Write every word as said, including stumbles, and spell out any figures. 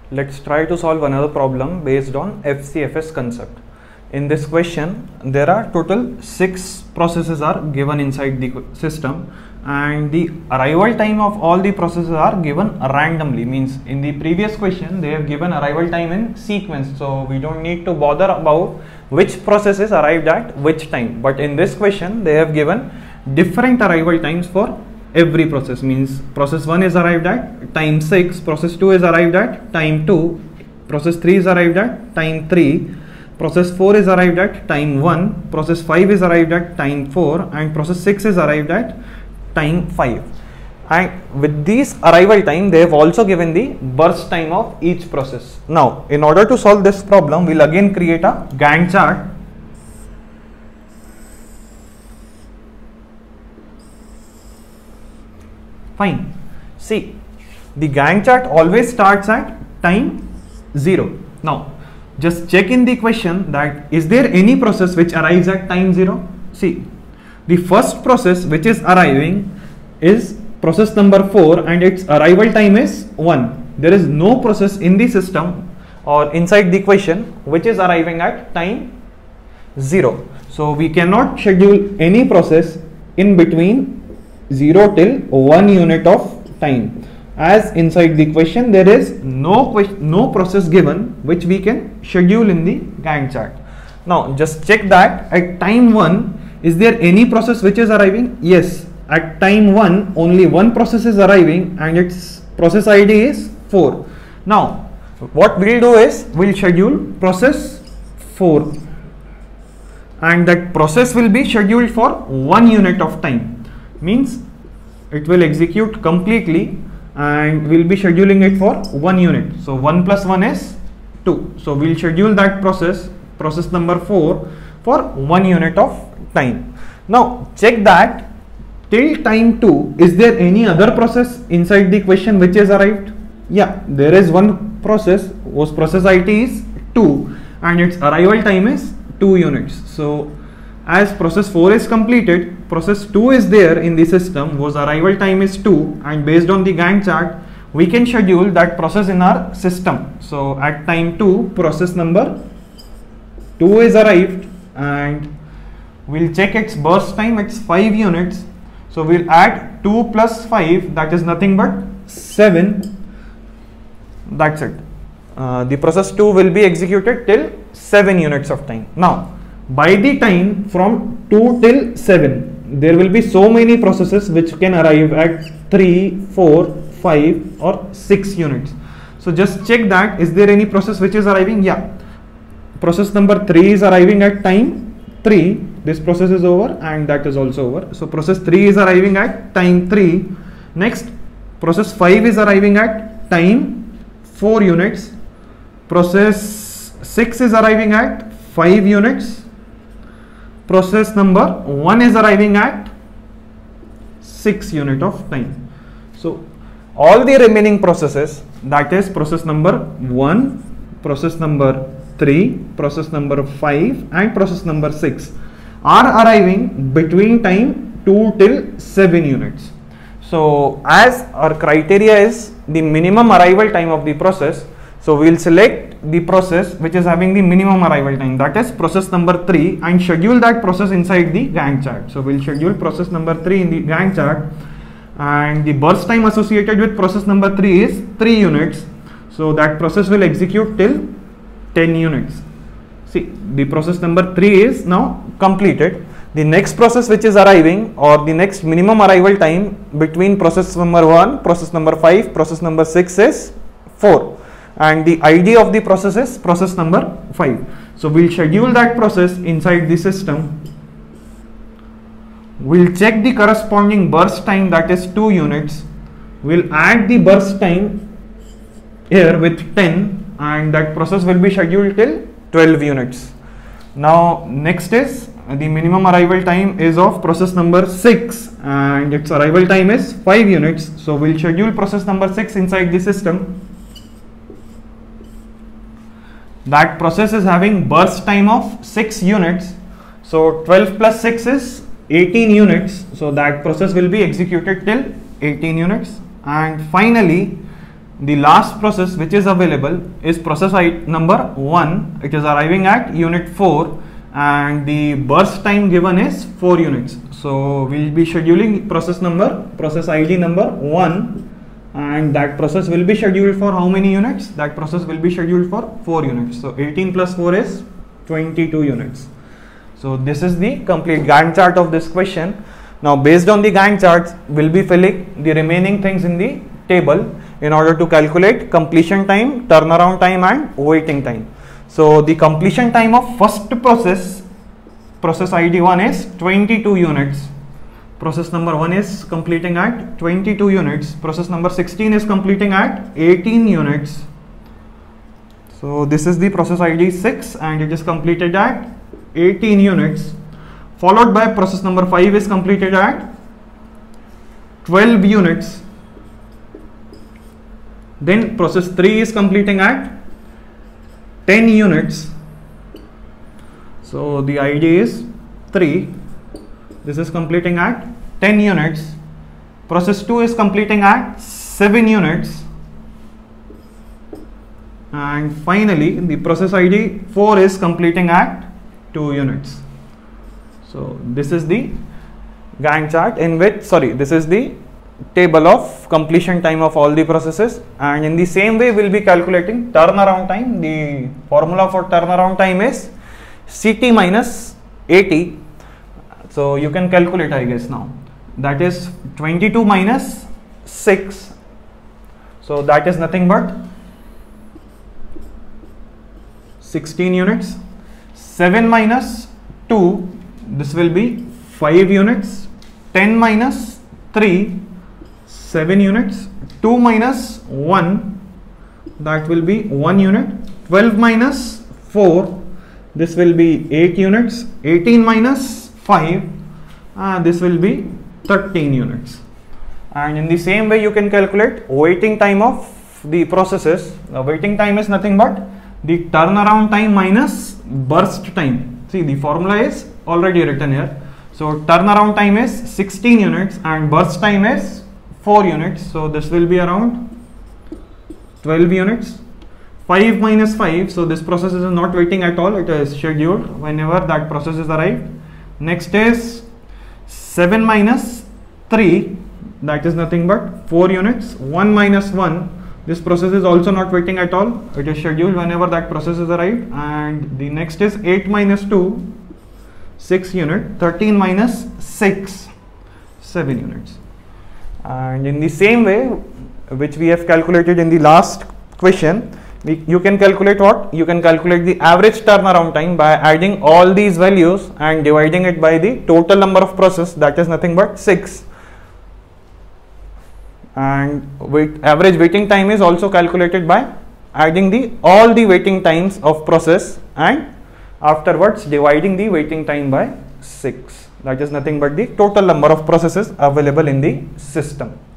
Let's try to solve another problem based on F C F S concept. In this question, there are total six processes are given inside the system, and the arrival time of all the processes are given randomly. Means in the previous question they have given arrival time in sequence, so we don't need to bother about which process is arrived at which time. But in this question they have given different arrival times for every process. Means process one is arrived at time six, process two is arrived at time two, process three is arrived at time three, process four is arrived at time one, process five is arrived at time four, and process six is arrived at time five. And with these arrival time, they have also given the burst time of each process. Now, in order to solve this problem, we'll again create a Gantt chart. Fine. See, the Gantt chart always starts at time zero. Now, just check in the question that is there any process which arrives at time zero? See, the first process which is arriving is process number four, and its arrival time is one. There is no process in the system or inside the question which is arriving at time zero. So we cannot schedule any process in between zero till one unit of time, as inside the question there is no no process given which we can schedule in the Gantt chart. Now just check that at time one, is there any process which is arriving? Yes, at time one only one process is arriving and its process I D is four. Now what we'll do is we'll schedule process four, and that process will be scheduled for one unit of time. Means it will execute completely and we'll be scheduling it for one unit. So one plus one is two. So we'll schedule that process, process number four, for one unit of time. Now check that till time two, is there any other process inside the question which is arrived? Yeah, there is one process whose process I D is two and its arrival time is two units. So as process four is completed, process two is there in the system whose arrival time is two, and based on the Gantt chart we can schedule that process in our system. So at time two, process number two is arrived and we'll check its burst time, it's five units. So we'll add two plus five, that is nothing but seven. That's it. Uh, the process two will be executed till seven units of time. Now by the time from two till seven, there will be so many processes which can arrive at three, four, five or six units. So just check that is there any process which is arriving? Yeah, process number three is arriving at time three. This process is over and that is also over. So process three is arriving at time three. Next, process five is arriving at time four units. Process six is arriving at five units. Process number one is arriving at six unit of time. So all the remaining processes, that is process number one, process number three, process number five and process number six, are arriving between time two till seven units. So as our criteria is the minimum arrival time of the process, so we will select the process which is having the minimum arrival time, that is process number three, and schedule that process inside the Gantt chart. So we will schedule process number three in the Gantt chart, and the burst time associated with process number three is three units. So that process will execute till ten units. See, the process number three is now completed. The next process which is arriving, or the next minimum arrival time between process number one, process number five, process number six is four, and the I D of the process is process number five. So we'll schedule that process inside the system. We'll check the corresponding burst time, that is two units. We'll add the burst time here with ten, and that process will be scheduled till twelve units. Now next is the minimum arrival time is of process number six and its arrival time is five units. So we'll schedule process number six inside the system. That process is having burst time of six units. So twelve plus six is eighteen units. So that process will be executed till eighteen units. And finally the last process which is available is process I number one. It is arriving at unit four and the burst time given is four units. So we will be scheduling process number, process I D number one, and that process will be scheduled for how many units? That process will be scheduled for four units. So eighteen plus four is twenty-two units. So this is the complete Gantt chart of this question. Now based on the Gantt charts, we'll be filling the remaining things in the table in order to calculate completion time, turnaround time and waiting time. So the completion time of first process, process I D one is twenty-two units. Process number one is completing at twenty-two units. Process number sixteen is completing at eighteen units. So this is the process I D six and it is completed at eighteen units. Followed by process number five is completed at twelve units. Then process three is completing at ten units. So the I D is three. This is completing at ten units. Process two is completing at seven units. And finally the process I D four is completing at two units. So this is the Gantt chart in which, sorry, this is the table of completion time of all the processes, and in the same way we will be calculating turnaround time. The formula for turnaround time is C T minus A T. So you can calculate, I guess, now. That is twenty-two minus six. So that is nothing but sixteen units. seven minus two, this will be five units. ten minus three, seven units. two minus one, that will be one unit. twelve minus four, this will be eight units. eighteen minus five, uh, this will be thirteen units. And in the same way you can calculate waiting time of the processes. The waiting time is nothing but the turnaround time minus burst time. See, the formula is already written here. So turnaround time is sixteen units and burst time is four units. So this will be around twelve units. five minus five, so this process is not waiting at all, it is scheduled whenever that process is arrived. Next is seven minus three, that is nothing but four units. one minus one, this process is also not waiting at all, it is scheduled whenever that process is arrived. And the next is eight minus two, six unit. thirteen minus six, seven units. And in the same way which we have calculated in the last question, we, you can calculate what? You can calculate the average turnaround time by adding all these values and dividing it by the total number of process, that is nothing but six. And wait, average waiting time is also calculated by adding the all the waiting times of process and afterwards dividing the waiting time by six. That is nothing but the total number of processes available in the system.